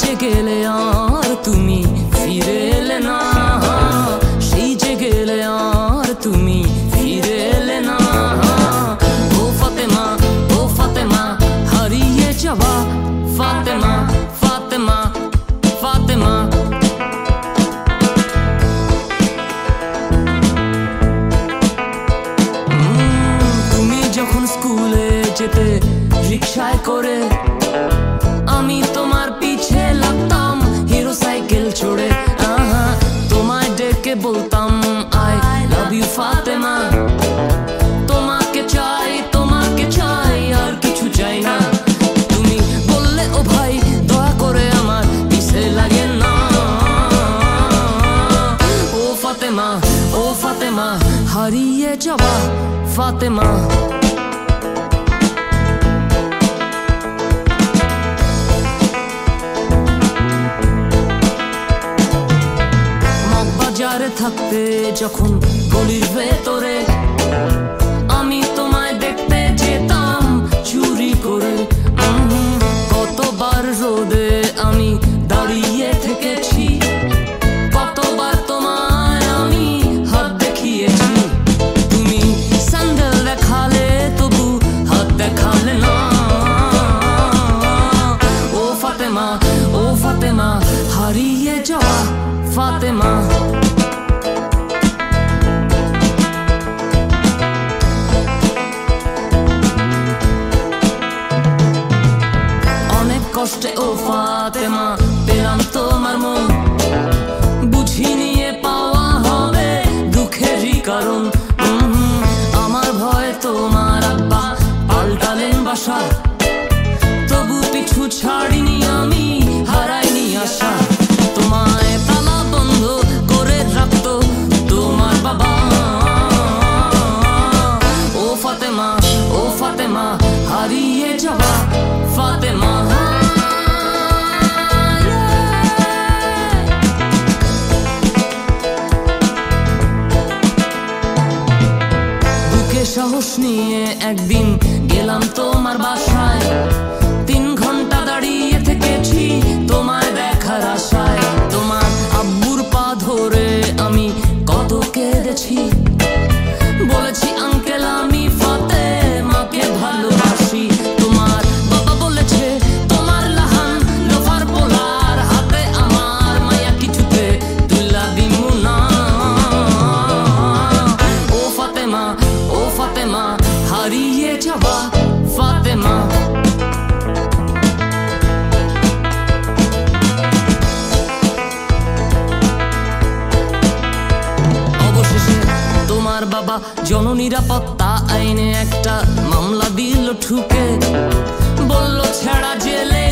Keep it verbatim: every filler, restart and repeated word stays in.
যে গেলে আর তুমি ফিরে এলে না, সেই যে গেলে আর তুমি ফিরে এলে না। ও ফাতেমা, ও ফাতেমা, হারিয়ে যাওয়া ফাতেমা, ফাতেমা, ফাতেমা। তুমি যখন স্কুলে যেতে রিক্সায় করে, আমি তোমার পিছে লাগতাম হিরো সাইকেল চড়ে। আহা, তোমায় ডেকে বলতাম আই লাভ ইউ ফাতেমা। তোমাকে চাই, তোমাকে চাই, আর কিছু চাই না। তুমি বললে ও ভাই দয়া করে আমার পিছে লাগে না। ও ফাতেমা, ও ফাতেমা, হারিয়ে যাওয়া ফাতেমা। মগবাজারে থাকতে যখন গলির ভেতরে, আমি তোমায় দেখতে যেতাম চুরি করে। কতবার রোদে আমি দাঁড়িয়ে থেকেছি, কতবার তোমায় আমি হাত দেখিয়েছি। তুমি স্যান্ডেল দেখালে তবু হাত দেখালে না। ও ফাতেমা, ও ফাতেমা, হারিয়ে যাওয়া ফাতেমা। অনেক কষ্টে ও ফাতেমা পেলাম তোমার মন, বুঝিনি এ পাওয়া হবে দুঃখেরই কারণ। আমার ভয়ে তোমার আব্বা পাল্টালেন বাসা, তবু পিছু ছাড়িনি আমি, হারাইনি আশা। তোমায় তালা বন্ধ করে রাখতো তোমার বাবা। ও ফাতেমা, ও ফাতেমা, হারিয়ে যাওয়া ফাতেমা। বুকে সাহস নিয়ে একদিন গেলাম তোমার বাসায়, তিন ঘন্টা দাঁড়িয়ে থেকেছি তোমায় দেখার আশায়। তোমার আব্বুর পা ধরে আমি কত কেঁদেছি, বলেছি আঙ্কেল আমি ফাতেমাকে ভালোবাসি। তোমার বাবা বলেছে তোমার লাহান লোফার পোলার হাতে আমার মায়া কিছুতে তুলা দিমু না। ও ফাতেমা, ও ফাতেমা, হারিয়ে যাওয়া ফাতেমা। অবশেষে তোমার বাবা জননিরাপত্তা আইনে একটা মামলা দিল ঠুকে, বলল ছেড়া জেলে